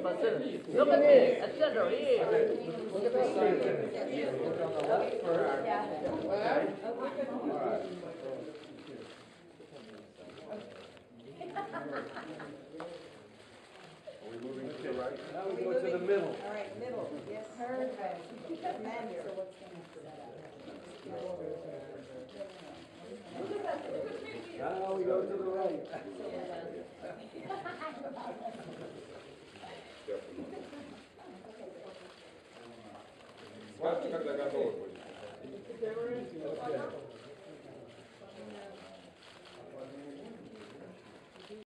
the center. Look at me, at center, here. Look at the center. Look on the left first. Are we moving to the right? Now we go to the middle. All right, middle. Yes, perfect. Commander. So what's going Now we go to the right. Скажите, когда готовы будете. Okay.